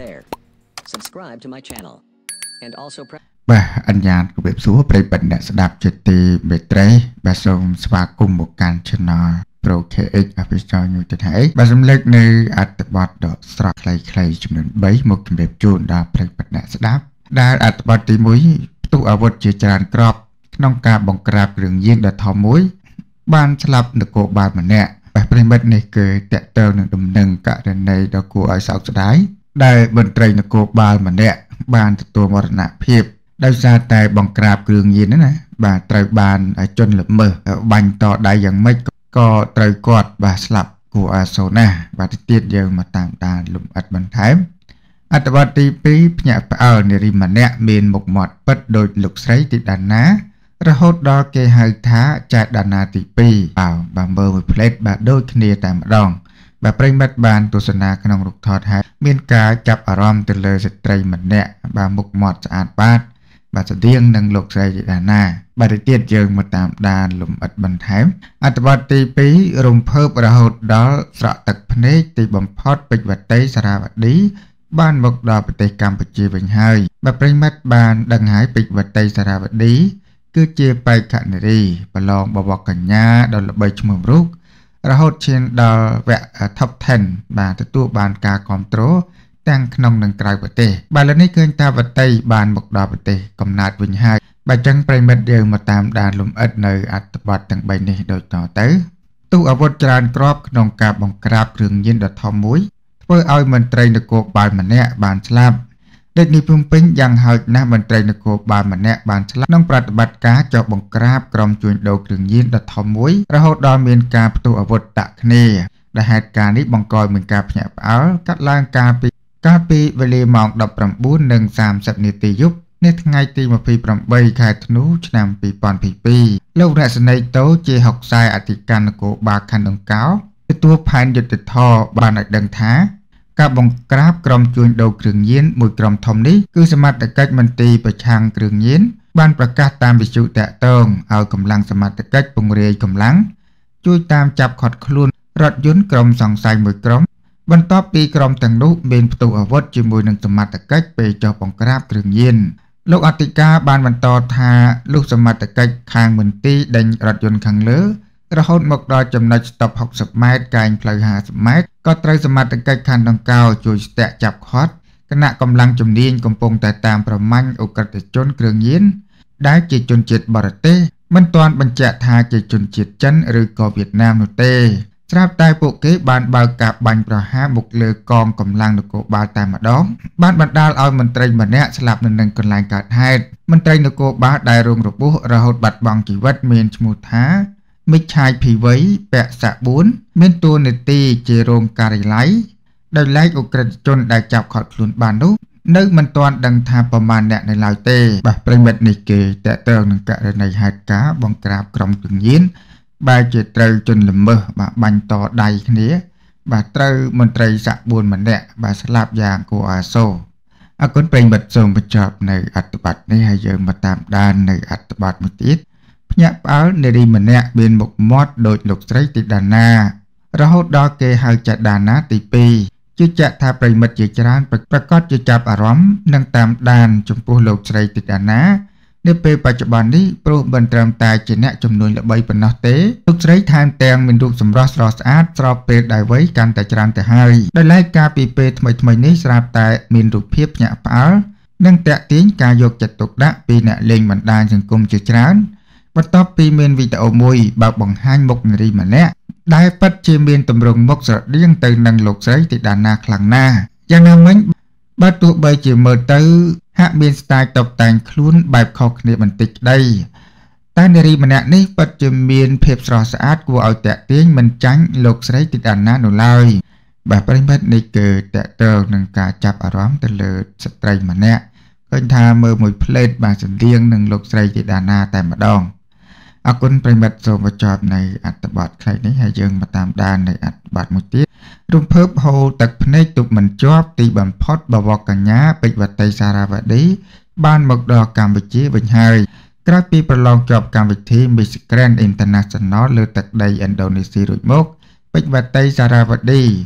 there. Subscribe to my channel and also press បាទអញ្ញាតគម្រាបសួរប្រិយមិត្តអ្នកស្ដាប់ជាទីមេត្រីបាទសូមស្វាគមន៍មកកាន់ Channel Pro KX Official នេះទៅហើយបាទសម្លេចនៅអត្ថបទដកស្រង់ខ្លីៗចំនួន3មកជម្រាបជូនដល់ប្រិយមិត្តអ្នកស្ដាប់ដែលអត្ថបទទី1ផ្ទុះអាវុធជាច្រើនគ្រាប់ក្នុងការបង្ក្រាបគ្រឿងញៀនដ៏ធំមួយបានស្លាប់នគរបាលម្នាក់បាទប្រិយមិត្តនេះគឺតកតើនឹងដំណឹងករណីដ៏គួរឲ្យសោកស្ដាយដែលមន្ត្រីនគរបាលម្នាក់បានទទួលមរណភាពដោយសារតែបង្ក្រាបគ្រឿងញៀនណាបាទត្រូវបានជនល្មើសបាញ់តដៃយ៉ាងម៉េចក៏ត្រូវគាត់បាទស្លាប់គួរអាសូរណាស់បាទទៀតយើងមកតាមដានលំអិតបន្ថែមអត្ថបទទី2ភ្ញាក់ផ្អើលនារីម្នាក់មានមុខមាត់ពិតដូចលោកស្រីទីដាណារហូតដល់គេហៅថាចាដាណាទី2បាទមើលមួយផ្លេតបាទដូចគ្នាតែម្ដងបាទប្រិមិត្តបានទស្សនាក្នុងរូបថតហើយមានការចាប់អារម្មណ៍ទៅលើស្ត្រីម្នាក់បាទមុខមាត់ស្អាតបាតបាទស្តៀងនឹងលោកស្រីជីដាណាបាទទៀតយើងមកតាមដានលំអិតបន្ថែមអត្ថបទទី2រំភើបរហូតដល់ស្រក់ទឹកភ្នែកទីបំផុតពេជ្រវតីសារាវឌីបានមកដល់ប្រទេសកម្ពុជាវិញហើយបាទប្រិមិត្តបានដឹងហើយពេជ្រវតីសារាវឌីគឺជាបេក្ខនារីប្រឡងបវរកញ្ញាដ៏ល្បីឈ្មោះរូបរហូតឈានដល់វគ្គ Top 10 បាទទទួលបានការគ្រប់គ្រងទាំងក្នុងនិងក្រៅប្រទេសបាទឥឡូវនេះឃើញថាវតីបានមកដល់ប្រទេសកំណើតវិញហើយបាទអញ្ចឹងប្រិមិត្តយើងមកតាមដានលំអិតនៅអត្ថបទទាំង3នេះដូចតទៅទូអាវុធច្រើនគ្រាប់ក្នុងការបង្ក្រាបគ្រឿងញៀនដ៏ធំមួយធ្វើឲ្យមន្ត្រីនគរបាលម្នាក់បានស្លាប់រាជធានីភ្នំពេញយ៉ាងហោចណាស់មន្ត្រីនគរបាលម្នាក់បានស្លាប់ក្នុងប្រតិបត្តិការចុះបង្ក្រាបក្រុមជួញដូរគ្រឿងញៀនដ៏ធំមួយរហូតដល់មានការផ្ទុះអាវុធដាក់គ្នាដែលហេតុការណ៍នេះបង្កឲ្យមានការភ្ញាក់ផ្អើលកាត់ឡើងកាលពីវេលាម៉ោង 19:30 នាទីយប់នៅថ្ងៃទី28 ខែធ្នូឆ្នាំ 2022លោករស្នីតូជាហុកខ្សែអធិការនគរបាលខណ្ឌដង្កោទទួលផែនយុទ្ធធរបានឲ្យដឹងថាការបង្ក្រាបក្រុមជួញដូរគ្រឿងញៀនមួយក្រុមធំនេះគឺសមត្ថកិច្ចមន្ទីរប្រឆាំងគ្រឿងញៀនបានប្រកាសតាមវិទ្យុតាក់ទងឲ្យកម្លាំងសមត្ថកិច្ចពង្រាយកម្លាំងជួយតាមចាប់ឃាត់ខ្លួនរថយន្តក្រុមសង្ស័យមួយក្រុមបន្ទាប់ពីក្រុមទាំងនោះមានផ្ទុះអាវុធជាមួយនឹងសមត្ថកិច្ចពេលចុះបង្ក្រាបគ្រឿងញៀនលោកអធិការបានបន្តថាលុះសមត្ថកិច្ចខាងមន្ទីរដេញរថយន្តខាងលើរហូតមកដល់ចំណុចស្តុប60 ម៉ែត្រកែងផ្លូវ50 ម៉ែត្រក៏ត្រូវសមត្ថកិច្ចខណ្ឌដង្កោជួយស្ទាក់ចាប់ឃាត់គណៈកម្លាំងជំនាញកំពុងតែតាមប្រមាញ់អ ுக ្រិតជនគ្រឿងញៀនដែលជាជនជាតិបរទេសមិនទាន់បញ្ជាក់ថាជាជនជាតិចិនឬក៏វៀតណាមនោះទេស្រាប់តែពួកគេបានបើកការបាញ់ប្រហារមកលើកងកម្លាំងនគរបាលតែម្ដងបានបណ្ដាលឲ្យមន្ត្រីម្នាក់ស្លាប់នៅនឹងកន្លែងកើតហេតុមន្ត្រីនគរបាលដែលរងរបួសរហូតបាត់បង់ជីវិតមានឈ្មោះថា Miss.Pich ពាក់សាក់4មានតួនាទីជារោងការិយាល័យដោយឡែកអ ுக ្រិតជនដែលចាប់ឃាត់ខ្លួនបាននោះនៅមិនទាន់ដឹងថាប្រមាណអ្នកនៅឡើយទេបាទប្រិមិត្តនេះគេតើតើនឹងករណីហេតុការណ៍បង្ក្រាបក្រុមគ្រឿងញៀនបែរជាត្រូវជនល្មើសបាទបាញ់តដៃគ្នាបាទត្រូវមន្ត្រីសាក់4ម្នាក់បាទស្លាប់យ៉ាងគួរអាសូរអរគុណប្រិមិត្តសូមបញ្ចប់នៅអត្ថបទនេះហើយយើងមកតាមដាននៅអត្ថបទមួយទៀតភ្ញាក់ផ្អើលនារីម្នាក់មានមុខមាត់ដូចលោកស្រីទីដាណារហូតដល់គេហៅចាដាណាទី2ជឿជាក់ថាប្រិមិត្តជាច្រើនប្រកាសជាចាប់អារម្មណ៍និងតាមដានចំពោះលោកស្រីទីដាណានៅពេលបច្ចុប្បន្ននេះព្រោះមិនត្រឹមតែជាអ្នកចំនួនល្បីប៉ុណ្ណោះទេលោកស្រីថែមទាំងមានរូបសម្រស់ស្រស់ស្អាតស្របពេលដែលវ័យកាន់តែច្រើនទៅហើយដោយឡែកការពីពេលថ្មីៗនេះស្រាប់តែមានរូបភាពភ្ញាក់ផ្អើលនិងតាក់ទាញការយកចិត្តទុកដាក់ពីអ្នកលេងបណ្ដាញសង្គមជាច្រើនបន្ទាប់ពីមានវីដេអូមួយបើកបង្ហាញមុខនារីម្នាក់ដែលពិតជាមានទម្រង់មុខស្រដៀងទៅនឹងលោកស្រីទីដាណាខ្លាំងណាស់យ៉ាងណាមិញបើទោះបីជាមើលទៅហាក់មានស្ទាយតុបតែងខ្លួនបែបខុសគ្នាបន្តិចក្តីតែនារីម្នាក់នេះពិតជាមានភាពស្រស់ស្អាតគួរឲ្យតាក់ទាញមិនចាញ់លោកស្រីទីដាណានោះឡើយបាទប្រិមិត្តនេះគឺតាក់ទងនឹងការចាប់អារម្មណ៍ទៅលើស្ត្រីម្នាក់ឃើញថាមើលមួយផ្លេតបាទស្តៀងនឹងលោកស្រីទីដាណាតែម្ដងអរគុណប្រិមិត្តសូមបញ្ចប់នៅអត្ថបទខ្លីនេះហើយយើងមកតាមដាននៅអត្ថបទមួយទៀតរំភើបហូរទឹកភ្នែកទប់មិនជាប់ទីបំផុតបវរកញ្ញាពេជ្រវតីសារាវឌីបានមកដល់កម្ពុជាវិញហើយក្រោយពីប្រឡងជាប់កម្មវិធី Miss Grand International លើទឹកដីឥណ្ឌូនេស៊ីរួចមកពេជ្រវតីសារាវឌី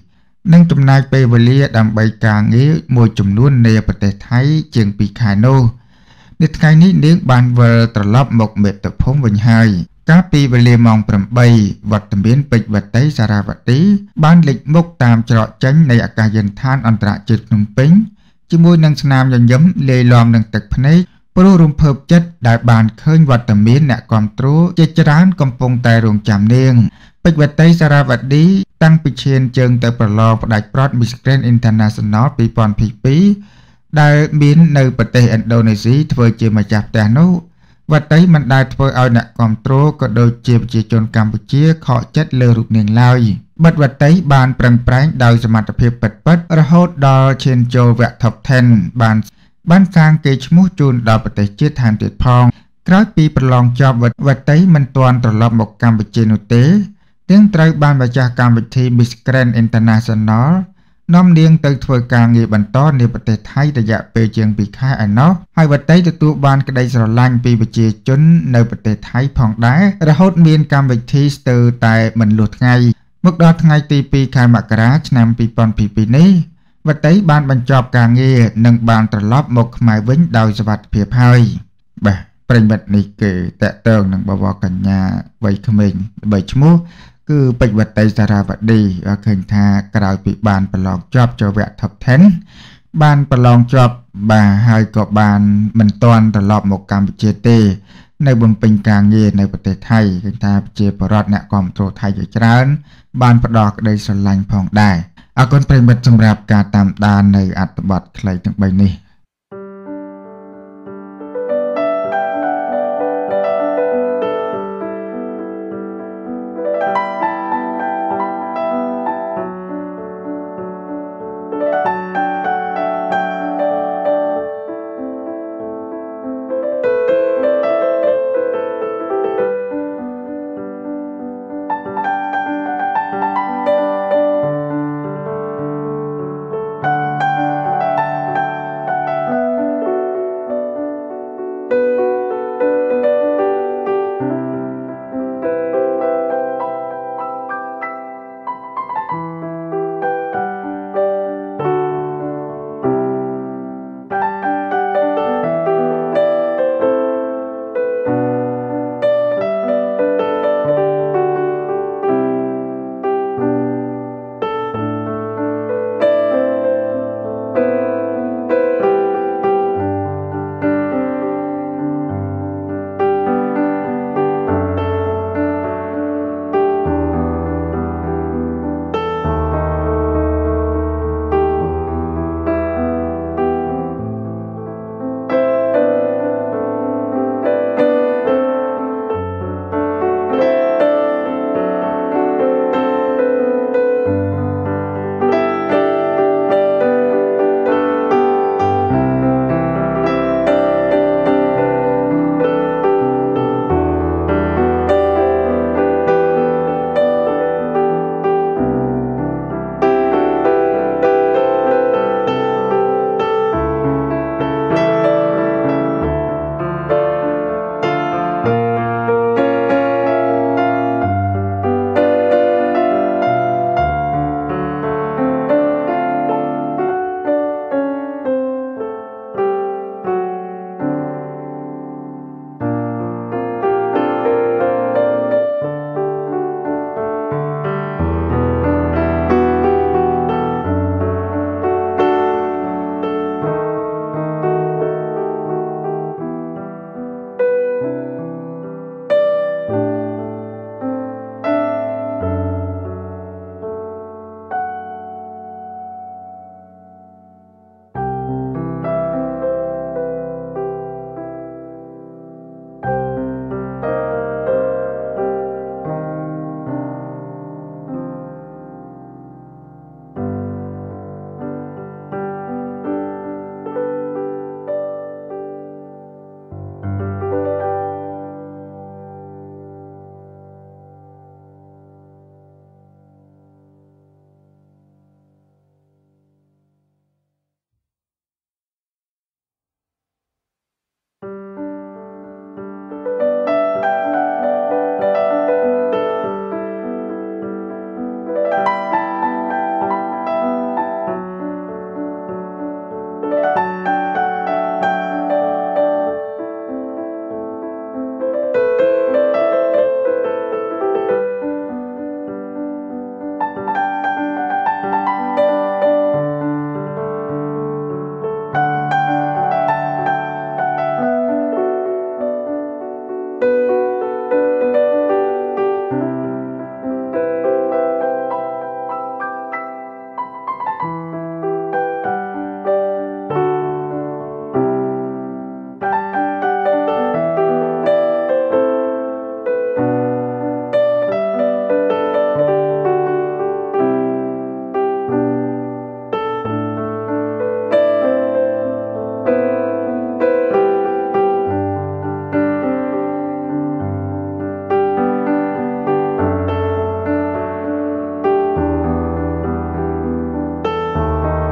និងចំណាយពេលវេលាដើម្បីការងារមួយចំនួននៃប្រទេសថៃជាង2ខែនោះនៅថ្ងៃនេះនាងបានវិលត្រឡប់មកមាតុភូមិវិញហើយកាលពីវេលាម៉ោង 8 វត្តមានពេជ្រវតីសារ៉ាវទីបានលេចមុខតាមច្រកចេញនៃអាកាសយានដ្ឋានអន្តរជាតិភ្នំពេញជាមួយនឹងស្នាមញញឹមលាយឡំនឹងទឹកភ្នែកព្រោះរំភើបចិត្តដែលបានឃើញវត្តមានអ្នកគាំទ្រជាច្រើនកំពុងតែរងចាំនាងពេជ្រវតីសារ៉ាវទីតាំងពីឈានជើងទៅប្រឡងផ្ដាច់ប្រត់ Miss Grand International 2022ដែលមាននៅប្រទេសឥណ្ឌូនេស៊ីធ្វើជាម្ចាស់ផ្ទះនោះវតីមិនដែលធ្វើឲ្យអ្នកគាំទ្រក៏ដូចជាប្រជាជនកម្ពុជាខកចិត្តលើរូបនាងឡើយបិទវតីបានប្រឹងប្រែងដោយសមត្ថភាពពិតៗរហូតដល់ឈានចូលវគ្គ Top 10 បានសាងកេរ្តិ៍ឈ្មោះជូនដល់ប្រទេសជាតិថែមទៀតផងក្រោយពីប្រឡងចប់វតីមិនទាន់ត្រឡប់មកកម្ពុជានោះទេនាងត្រូវបានម្ចាស់កម្មវិធី Miss Grand International នាំនាងទៅធ្វើការងារបន្តនៅប្រទេសថៃរយៈពេលជាង2ខែឯណោះហើយវតីទទួលបានក្តីស្រឡាញ់ពីប្រជាជននៅប្រទេសថៃផងដែររហូតមានកម្មវិធីស្ទើរតែមិនលុះថ្ងៃមកដល់ថ្ងៃទី2ខែមករាឆ្នាំ2022នេះវតីបានបញ្ចប់ការងារនិងបានត្រឡប់មកខ្មែរវិញដោយសុវត្ថិភាពហើយបាទប្រិមិត្តនេះគឺតេតើងនឹងបវរកញ្ញាវ័យក្មេង3ឈ្មោះគឺពេជ្រវតីសារ៉ាវទីឃើញថាក្រោយពីបានប្រឡងជាប់ចូលវគ្គ Top 10 បានប្រឡងជាប់បាទហើយក៏បានមិនទាន់ត្រឡប់មកកម្ពុជាទេនៅបំពេញការងារនៅប្រទេសថៃឃើញថាប្រជាពលរដ្ឋអ្នកគាំទ្រថៃជាច្រើនបានផ្ដល់ក្តីស្រឡាញ់ផងដែរអរគុណប្រិមិត្តសម្រាប់ការតាមដាននៅអត្ថបទខ្លីទាំង3នេះ